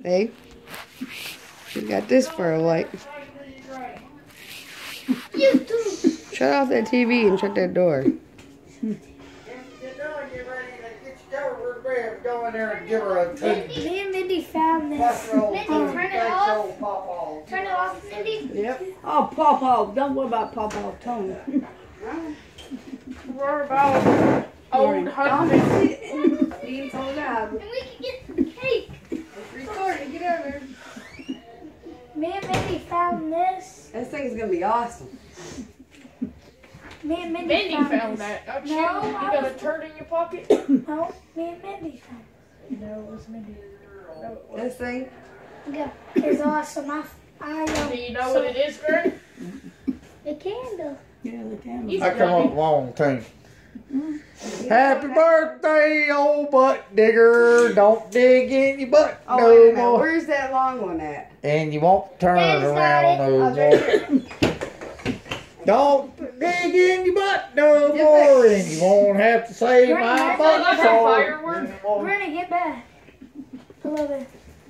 Hey, you got this for a light. Shut off that TV and shut that door. Go in there and give her a tooth. Me and Mindy found this. Mindy, turn it off. Turn it off, Mindy. Yep. Oh, Pawpaw. Don't worry about Pawpaw's tongue. Worry about old husband. Eating so loud. And we can get some cake. Recording. Get over there. Me and Mindy found this. This thing is gonna be awesome. Me and Mindy Found that. Don't you? No, You got a turd in your pocket? No, me and Mindy found it. No, it was Mindy. No, it This thing? Yeah, it's awesome. Do you know what it is, Granny? The candle. Yeah, the candle. I come up with wrong thing. Happy birthday, old butt digger. Don't dig in your butt Oh, no wait a minute. more. Where's that long one at? And you won't turn Dad's got around it. no more. Don't dig in your butt no more. And you won't have to say Granny, my that's butt like a sore firework. anymore. Granny, get back. I love it.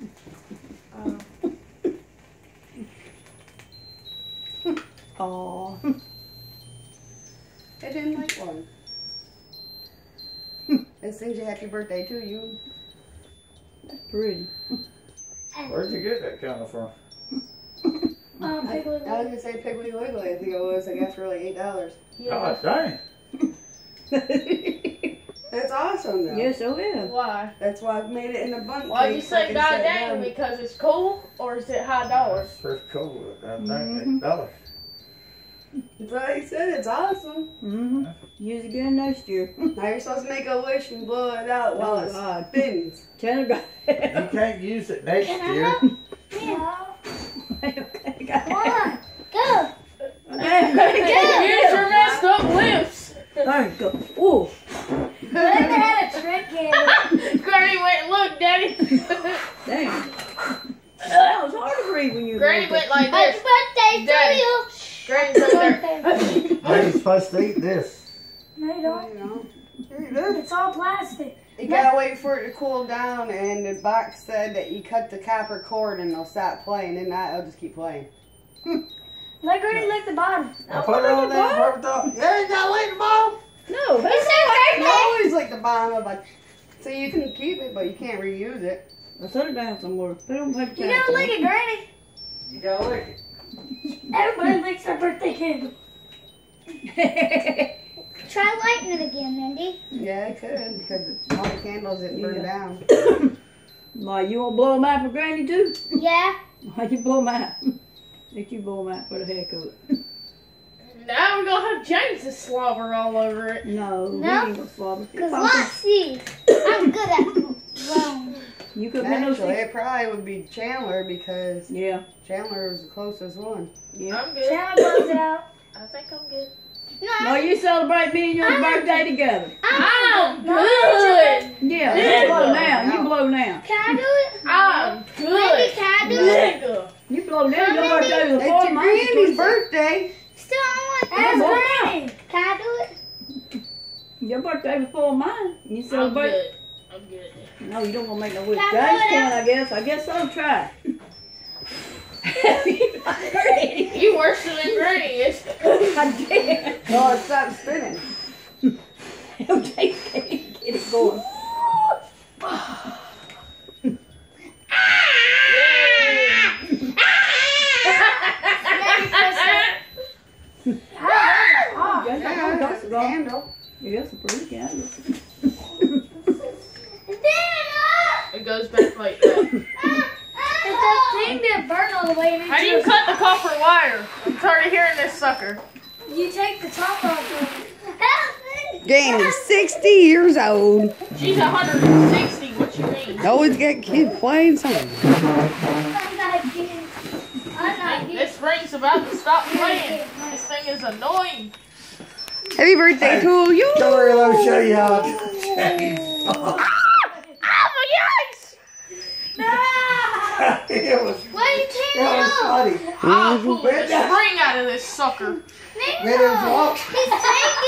Oh. I didn't like one. It sings you happy birthday to you. That's pretty. Where'd you get that kind of from? I was gonna say Piggly Wiggly. I think it was. I guess for like $8. God dang. That's awesome though. Yes, so is. Why? That's why I've made it in a bunch. Why you say God dang? Because it's cool, or is it high dollars? That's pretty cool. God dang, $8. That's what he said. It's awesome. Mm-hmm. Use it again next year. Now you're supposed to make a wish and blow it out while Oh, God. it spins. Tell her. You can't use it next Can I year. help? Yeah. Come on. Go. Use your messed up lips. There you go. Ooh. Granny had a trick candle. Granny went, look, Daddy. Dang. That was hard to breathe when you Granny went like Happy this. birthday to Daddy. you. Granny's right there. How are you supposed to eat this? No, you don't. You know. Here you go. It's all plastic. You gotta wait for it to cool down, and the box said that you cut the copper cord and they'll stop playing, and that it'll just keep playing. Let Granny lick the bottom. I put it on there for the Yeah, you gotta lick the bottom. No, that's It's her You birthday. always like the bottom of like, so you can keep it, but you can't reuse it. I'll set it down somewhere. Put it on paper You gotta lick it, Granny. You gotta lick it. Everybody licks their birthday candle. it. Try lighting it again, Mindy. Yeah, it could, because all the candles didn't burn down. Why, you want to blow them out for Granny too? Yeah. Why you blow them out? Let you blow them out for the heck of it. Now we're gonna have James' slobber all over it. No, No? we ain't gonna swab it. Because let's see. I'm good at blowing. You could have been Actually, no it probably would be Chandler because Yeah, Chandler was the closest one. yeah. I'm good. Chandler blows it out. I think I'm good. No, you celebrate me and your birthday together. I'm No, good. Yeah, Yeah. you blow now. You blow now. Can I do it? I'm Mindy, good. can I do it? Nigga. You blow now. Your birthday was It's before your mine. granny's birthday. Still, I want Yeah, Ask boy. Granny. Can I do it? Your birthday before mine. You I'm celebrate. good. I'm good. No, you don't want to make no wish. Can I James blow it can, out? I guess. I guess so. Try. You worse than Granny is. I did. No, it stopped spinning. Okay, get it going. Yeah, that's a candle. You got some pretty candles. It goes back like that. It's a thing that burn all the way. How do you cut the copper wire? I'm tired of hearing this sucker. You take the top off. Granny's 60 years old. She's 160. What you mean? Always got kids playing something. I'm not kidding. I'm not kidding. This ring's about to stop playing. This thing is annoying. Happy birthday to you. Come here, let me show you how to change. Oh my yikes! No! It was Why are you tearing it off? funny. I'll pull the string out of this sucker. Then it was He's taking